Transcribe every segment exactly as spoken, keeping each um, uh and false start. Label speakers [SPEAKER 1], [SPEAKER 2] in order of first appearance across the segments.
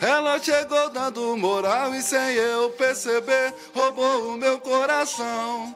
[SPEAKER 1] Ela chegou dando moral e sem eu perceber, roubou o meu coração.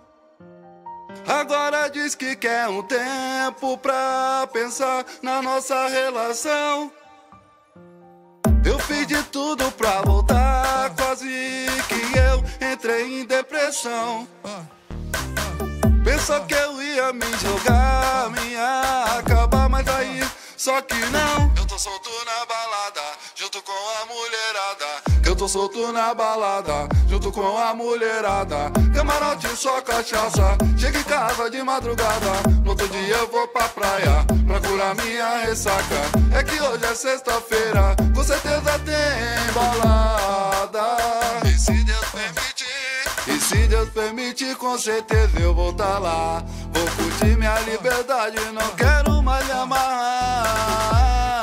[SPEAKER 1] Agora diz que quer um tempo pra pensar na nossa relação. Eu fiz de tudo pra voltar, quase que eu entrei em depressão. Pensou que eu ia me jogar, me ia acabar, mas aí só que não. Eu tô solto na balada, junto com a mulherada. Eu tô solto na balada, junto com a mulherada. Camarote só cachaça, chego em casa de madrugada. No outro dia eu vou pra praia, pra curar minha ressaca. É que hoje é sexta-feira, com certeza tem balada. E se Deus permitir, e se Deus permitir, com certeza eu vou tá lá. Vou curtir minha liberdade, não quero mais me amarrar.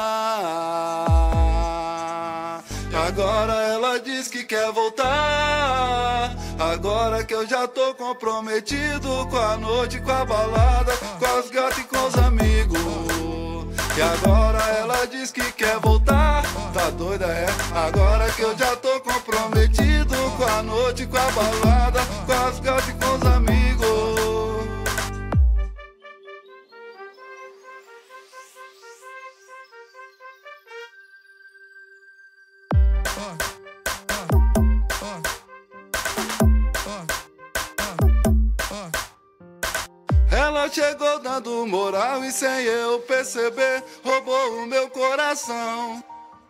[SPEAKER 1] Agora ela diz que quer voltar. Agora que eu já tô comprometido com a noite, com a balada, com as gatas e com os amigos. E agora ela diz que quer voltar. Tá doida, é? Agora que eu já tô comprometido com a noite, com a balada, com as gatas e com os amigos. Ela chegou dando moral e sem eu perceber, roubou o meu coração.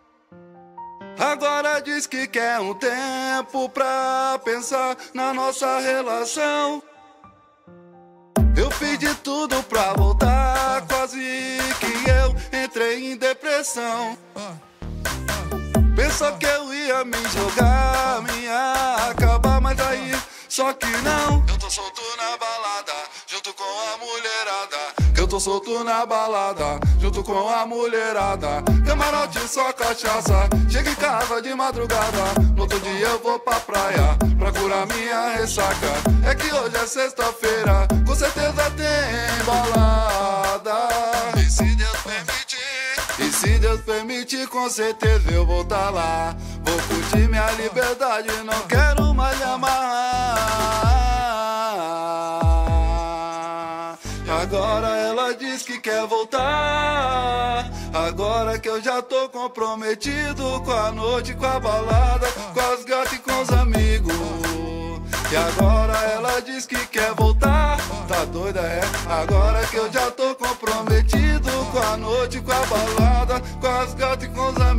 [SPEAKER 1] Agora diz que quer um tempo pra pensar na nossa relação. Eu fiz de tudo pra voltar, quase que eu entrei em depressão. Pensou que eu ia me jogar, me ia acabar, mas aí só que não. Eu tô solto na balada, junto com a mulherada. Eu tô solto na balada, junto com a mulherada. Camarote só cachaça, chego em casa de madrugada. No outro dia eu vou pra praia, pra curar minha ressaca. É que hoje é sexta-feira, com certeza tem balada. E se Deus permitir, e se Deus permitir, com certeza eu vou tá lá. Vou curtir minha liberdade, não quero mais me amarrar. Agora ela diz que quer voltar. Agora que eu já tô comprometido com a noite, com a balada, com as gatas e com os amigos. E agora ela diz que quer voltar. Tá doida, é? Agora que eu já tô comprometido com a noite, com a balada, com as gatas e com os amigos.